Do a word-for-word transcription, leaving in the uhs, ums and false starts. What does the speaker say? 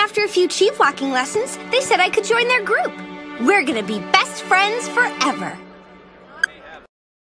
after a few chief walking lessons, they said I could join their group. We're gonna be best friends forever.